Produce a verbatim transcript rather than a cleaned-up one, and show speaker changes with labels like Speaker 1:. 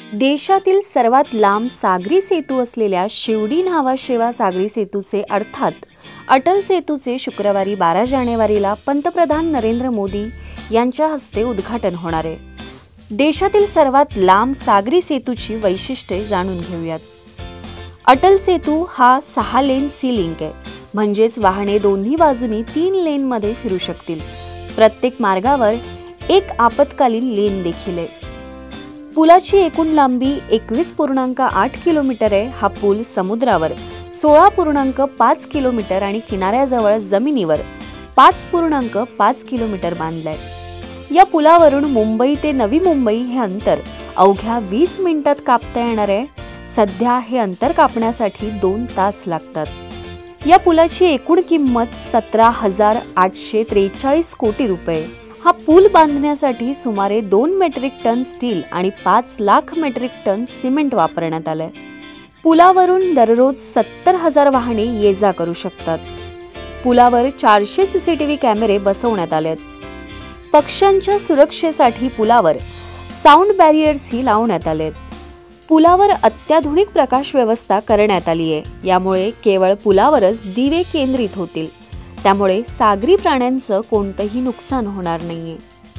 Speaker 1: देशातील सर्वात लांब सागरी सेतू असलेल्या शिवडी न्हावाशेवा सागरी सेतूचे अर्थात अटल सेतूचे शुक्रवारी बारा जानेवारीला पंतप्रधान नरेंद्र मोदी यांच्या हस्ते उद्घाटन होणार आहे। देशातील सर्वात लांब सागरी सेतूची वैशिष्ट्ये जाणून घेऊयात। अटल सेतू हा सहा लेन सी लिंक आहे, म्हणजेच वाहने दोन्ही बाजूनी तीन लेनमध्ये फिरू शकतील। प्रत्येक मार्गावर एक आपत्कालीन लेन देखील आहे। पुलाची एकूण लांबी एकवीस पूर्णांक आठ किलोमीटर आहे। हा पूल समुद्रावर सोळा पूर्णांक पाच किलोमीटर आणि किनाऱ्याजवळ जमिनीवर पाच पूर्णांक पाच किलोमीटर बांधलाय। या पुलावरून मुंबई ते नवी मुंबई हे अंतर अवघ्या वीस मिनिटात कापता येणार आहे। सध्या हे अंतर कापण्यासाठी दोन तास लागतात। या पुलाची एकूण किंमत सतरा हजार आठशे त्रेचाळीस कोटी रुपये। हा पूल बांधण्यासाठी सुमारे दोन मेट्रिक टन स्टील आणि पाच लाख मेट्रिक टन सिमेंट वापरण्यात आलंय। पुलावरून दररोज सत्तर हजार वाहने ये जा करू शकतात। पुलावर चारशे सीसीटीव्ही कॅमेरे बसवण्यात आलेत। पक्ष्यांच्या सुरक्षेसाठी पुलावर साऊंड बॅरियर्सही लावण्यात आलेत। पुलावर अत्याधुनिक प्रकाश व्यवस्था करण्यात आली आहे। यामुळे केवळ पुलावरच दिवे केंद्रित होतील, त्यामुळे सागरी प्राण्यांचं कोणतंही नुकसान होणार नाहीये।